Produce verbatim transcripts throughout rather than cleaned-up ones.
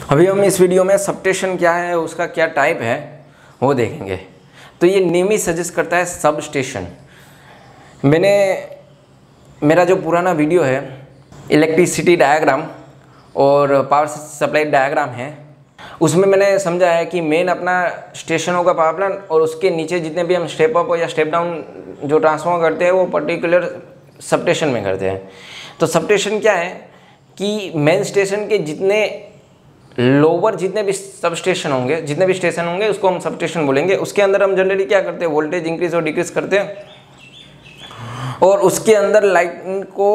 अभी हम इस वीडियो में सबस्टेशन क्या है, उसका क्या टाइप है वो देखेंगे। तो ये नेम ही सजेस्ट करता है सब स्टेशन। मैंने मेरा जो पुराना वीडियो है इलेक्ट्रिसिटी डायग्राम और पावर सप्लाई डायग्राम है, उसमें मैंने समझा है कि मेन अपना स्टेशन होगा पावर प्लांट, और उसके नीचे जितने भी हम स्टेप अप या स्टेप डाउन जो ट्रांसफॉर्मर करते हैं वो पर्टिकुलर सबस्टेशन में करते हैं। तो सबस्टेशन क्या है कि मेन स्टेशन के जितने लोअर जितने भी सब स्टेशन होंगे, जितने भी स्टेशन होंगे उसको हम सब स्टेशन बोलेंगे। उसके अंदर हम जनरली क्या करते हैं, वोल्टेज इंक्रीज और डिक्रीज करते हैं, और उसके अंदर लाइन को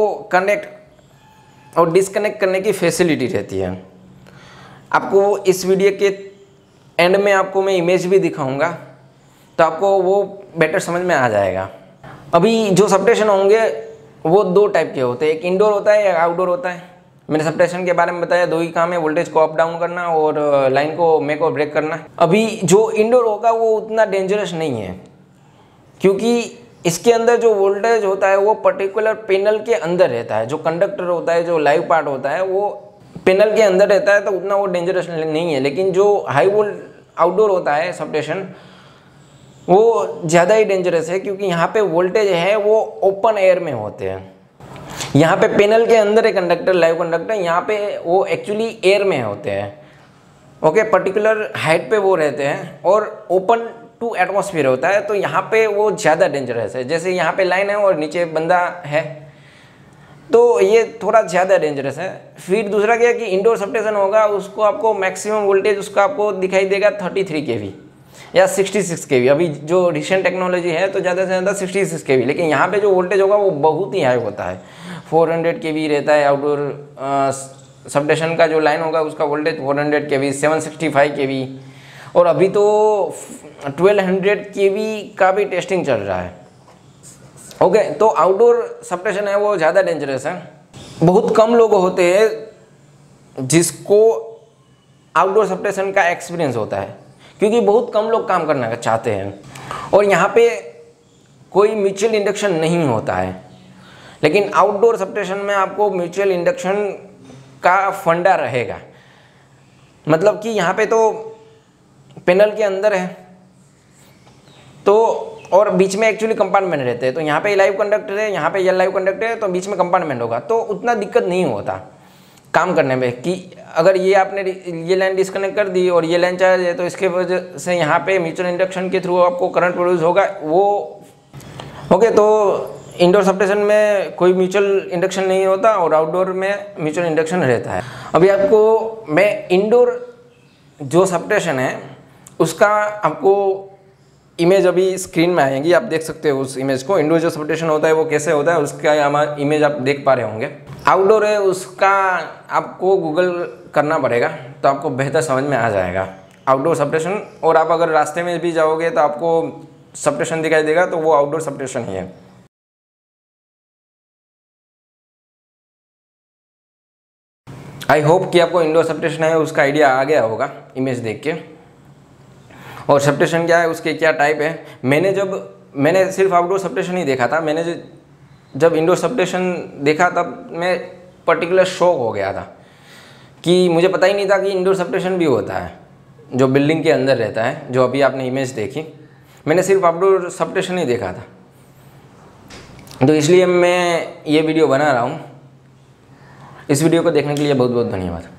कनेक्ट और डिसकनेक्ट करने की फैसिलिटी रहती है। आपको इस वीडियो के एंड में आपको मैं इमेज भी दिखाऊंगा, तो आपको वो बेटर समझ में आ जाएगा। अभी जो सबस्टेशन होंगे वो दो टाइप के होते हैं, एक इंडोर होता है, एक आउटडोर होता है। मैंने सबस्टेशन के बारे में बताया, दो ही काम है, वोल्टेज को अप डाउन करना और लाइन को मेक और ब्रेक करना। अभी जो इंडोर होगा वो उतना डेंजरस नहीं है, क्योंकि इसके अंदर जो वोल्टेज होता है वो पर्टिकुलर पैनल के अंदर रहता है। जो कंडक्टर होता है, जो लाइव पार्ट होता है, वो पैनल के अंदर रहता है, तो उतना वो डेंजरस नहीं है। लेकिन जो हाई वोल्ट आउटडोर होता है सबस्टेशन, वो ज़्यादा ही डेंजरस है, क्योंकि यहाँ पे वोल्टेज है वो ओपन एयर में होते हैं। यहाँ पे पैनल के अंदर एक कंडक्टर, लाइव कंडक्टर, यहाँ पे वो एक्चुअली एयर में होते हैं। ओके, पर्टिकुलर हाइट पे वो रहते हैं और ओपन टू एटमॉस्फेयर होता है, तो यहाँ पे वो ज़्यादा डेंजरस है। जैसे यहाँ पे लाइन है और नीचे बंदा है, तो ये थोड़ा ज़्यादा डेंजरस है। फिर दूसरा क्या है कि इंडोर सबस्टेशन होगा, उसको आपको मैक्सिमम वोल्टेज उसका आपको दिखाई देगा थर्टी थ्री के वी या सिक्सटी सिक्स के वी। अभी जो रिसेंट टेक्नोलॉजी है तो ज़्यादा से ज़्यादा सिक्सटी सिक्स के वी, लेकिन यहाँ पे जो वोल्टेज होगा वो बहुत ही हाई होता है, फोर हंड्रेड के वी रहता है। आउटडोर सबस्टेशन का जो लाइन होगा उसका voltage four hundred K V, seven sixty five K V, और अभी तो ट्वेल्व हंड्रेड के वी का भी टेस्टिंग चल रहा है। ओके okay, तो आउटडोर सबस्टेशन है वो ज़्यादा डेंजरस है। बहुत कम लोग होते हैं जिसको आउटडोर सबस्टेशन का एक्सपीरियंस होता है, क्योंकि बहुत कम लोग काम करना चाहते हैं, और यहाँ पे कोई म्यूचुअल इंडक्शन नहीं होता है। लेकिन आउटडोर सबस्टेशन में आपको म्यूचुअल इंडक्शन का फंडा रहेगा। मतलब कि यहाँ पे तो पैनल के अंदर है, तो और बीच में एक्चुअली कंपार्टमेंट रहते हैं, तो यहाँ पे लाइव कंडक्टर है, यहाँ पे ये लाइव कंडक्टर है, तो बीच में कंपार्टमेंट होगा, तो उतना दिक्कत नहीं होता काम करने में। कि अगर ये आपने ये लाइन डिस्कनेक्ट कर दी और ये लाइन चार्ज है, तो इसके वजह से यहाँ पे म्यूचुअल इंडक्शन के थ्रू आपको करंट प्रोड्यूस होगा वो। ओके, तो इंडोर सबस्टेशन में कोई म्यूचुअल इंडक्शन नहीं होता और आउटडोर में म्यूचुअल इंडक्शन रहता है। अभी आपको मैं इंडोर जो सबस्टेशन है उसका आपको इमेज अभी स्क्रीन में आएगी, आप देख सकते हो उस इमेज को। इंडोर जो सबस्टेशन होता है वो कैसे होता है उसका हमारा इमेज आप देख पा रहे होंगे। आउटडोर है उसका आपको गूगल करना पड़ेगा, तो आपको बेहतर समझ में आ जाएगा आउटडोर सबस्टेशन। और आप अगर रास्ते में भी जाओगे तो आपको सबस्टेशन दिखाई देगा, तो वो आउटडोर सबस्टेशन ही है। आई होप कि आपको इंडोर सबस्टेशन है उसका आइडिया आ गया होगा इमेज देख के, और सबस्टेशन क्या है, उसके क्या टाइप है। मैंने जब मैंने सिर्फ आउटडोर सबस्टेशन ही देखा था, मैंने जब इंडोर सबस्टेशन देखा तब मैं पर्टिकुलर शॉक हो गया था कि मुझे पता ही नहीं था कि इंडोर सबस्टेशन भी होता है जो बिल्डिंग के अंदर रहता है। जो अभी आपने इमेज देखी, मैंने सिर्फ आउटडोर सबस्टेशन ही देखा था, तो इसलिए मैं ये वीडियो बना रहा हूँ। इस वीडियो को देखने के लिए बहुत बहुत धन्यवाद।